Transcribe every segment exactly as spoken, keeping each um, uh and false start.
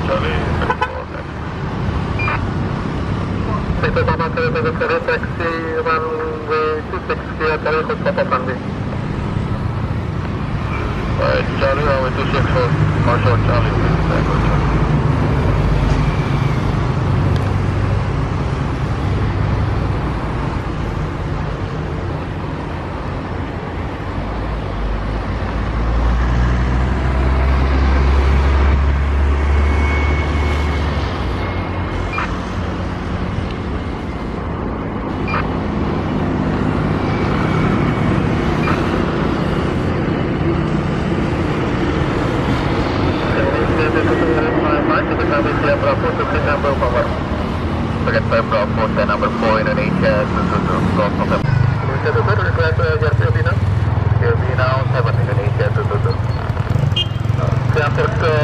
Charlie, Itu sama sekali taxi runway two six via Charlie for Papa Sunday. Right, Charlie, runway two six for Marshall Charlie, Tango Charlie. Packet five Bravo, ten number four Indonesia, two two two, Golf November. Indonesia two two, request uh, J R P O B now. J R P now, seven Indonesia, two two two. After ke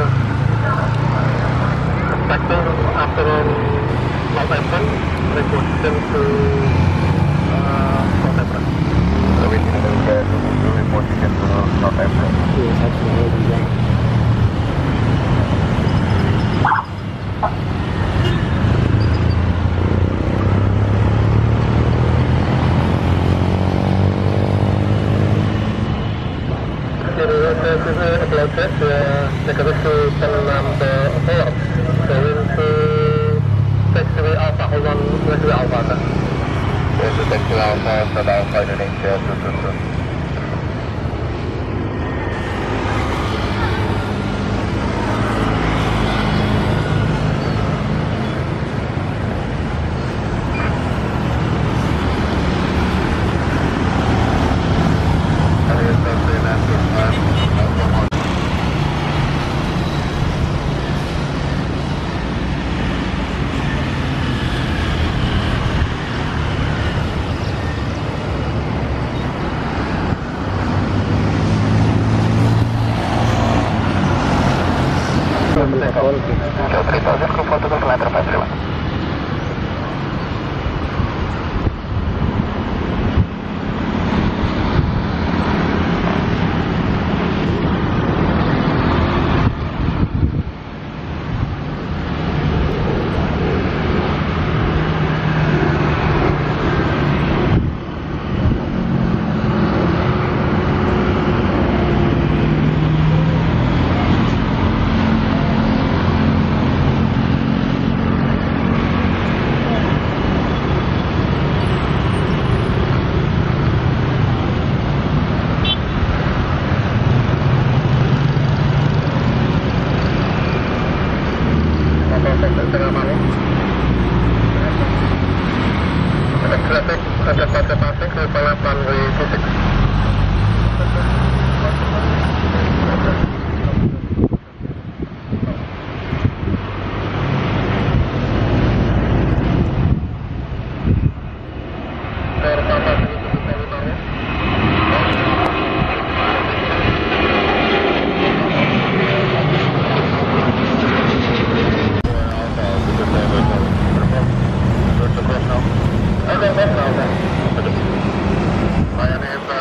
Spectre after Northampton, reporting to uh, Northampton. Seven Indonesia, two two two, reporting to Northampton. Iya, satu lagi juga. Approaches uh, negative to ten number four, going to taxiway Alpha, hold on, taxiway Alpha. Yes, to taxi Alpha, from Alpha Indonesia, two two two. three thousand, crew protocol, Commander five three one. Tengah malam. Ada traffic, ada pasir-pasir ke bawah runway two six. Layanan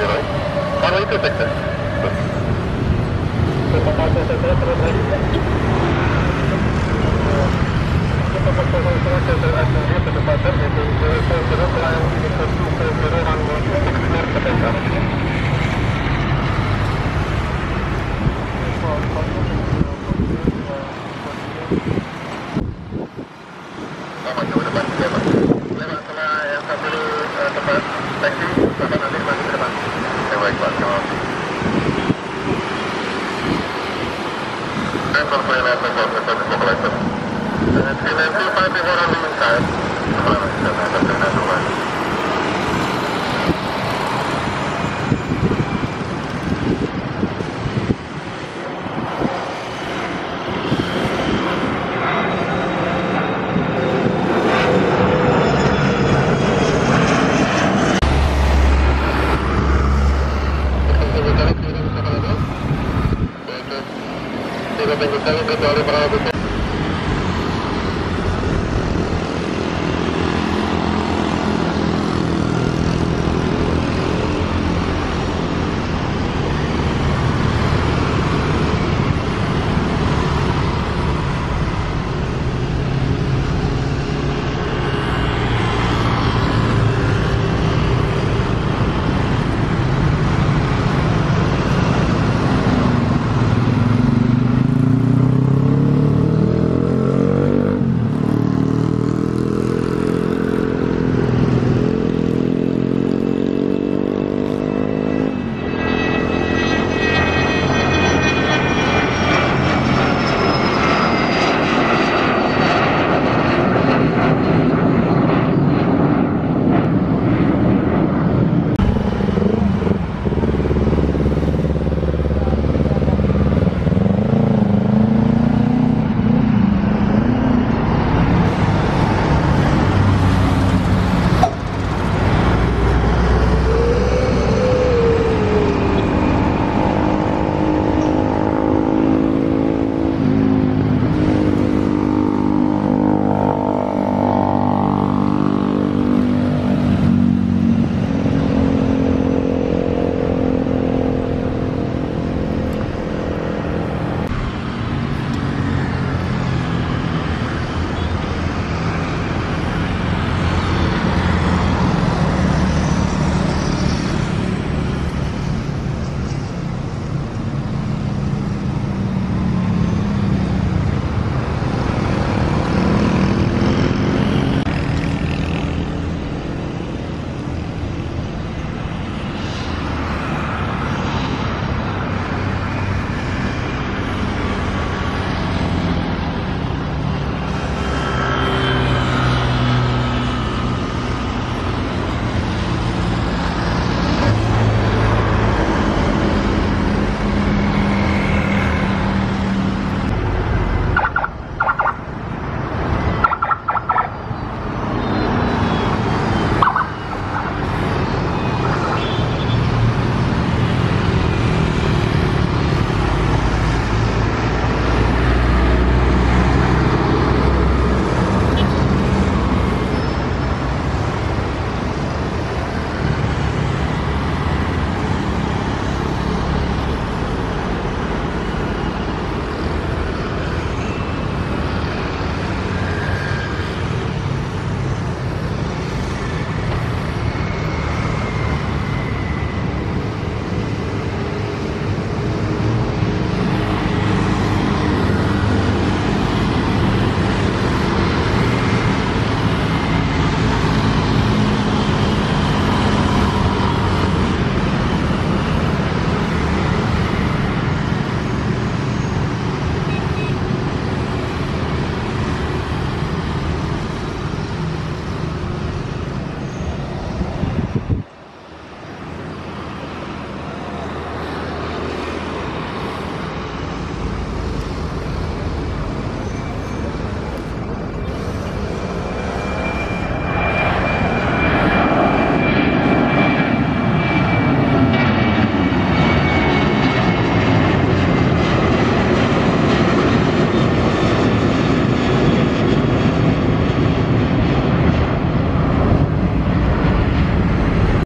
zero. Runway two six. Thank you.